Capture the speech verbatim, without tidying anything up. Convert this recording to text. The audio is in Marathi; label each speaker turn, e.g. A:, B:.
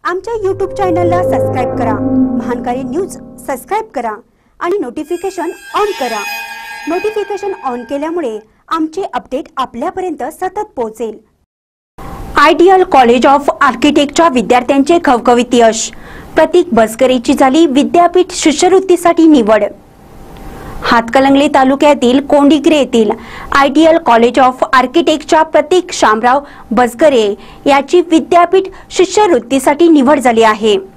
A: आमच्या यूट्यूब चॅनलला सबस्क्राइब करा, महानकारी न्यूज सबस्क्राइब करा आणि नोटिफिकेशन ऑन करा। नोटिफिकेशन ऑन केल्यामुळे आमचे अपडेट आपल्यापर्यंत सतत पोहोचेल। आयडियल कॉलेज ऑफ आर्किटेक्टच्या विद्यार्थ्यांचे खवखवीत यश, प्रतीक बसकरेची झाली विद्यापीठ शिष्यवृत्तीसाठी निवड। हातकणंगले तालुक्यातील कोंडिग्रे येथील आयडियल कॉलेज ऑफ आर्किटेक्टच्या प्रतीक शामराव बसकरे याची विद्यापीठ शिष्यवृत्तीसाठी निवड झाली आहे।